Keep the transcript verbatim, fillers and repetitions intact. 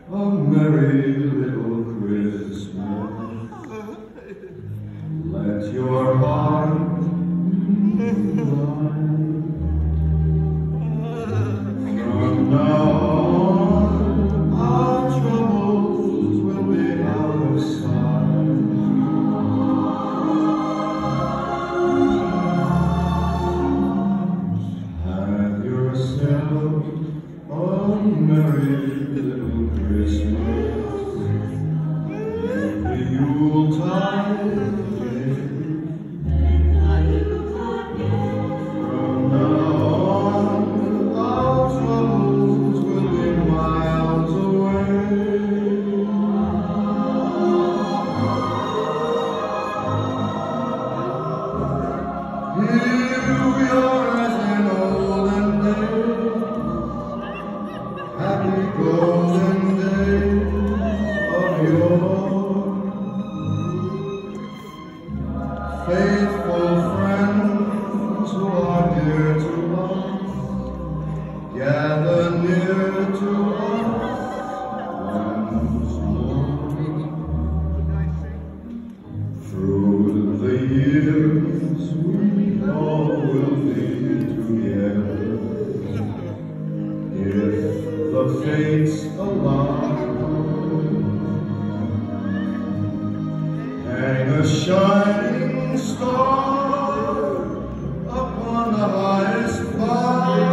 a merry little Christmas. Let your heart be light. From now on, our troubles will be out of sight. Have yourself a merry little Christmas. The Yuletide. From now on, our troubles will be miles away. Here we are as in olden days, happy golden days of yore. Faithful friends who are dear to us, gather near to us once more. Through the years we all will be together, if the fates allow. Hang a shining star upon the highest cloud.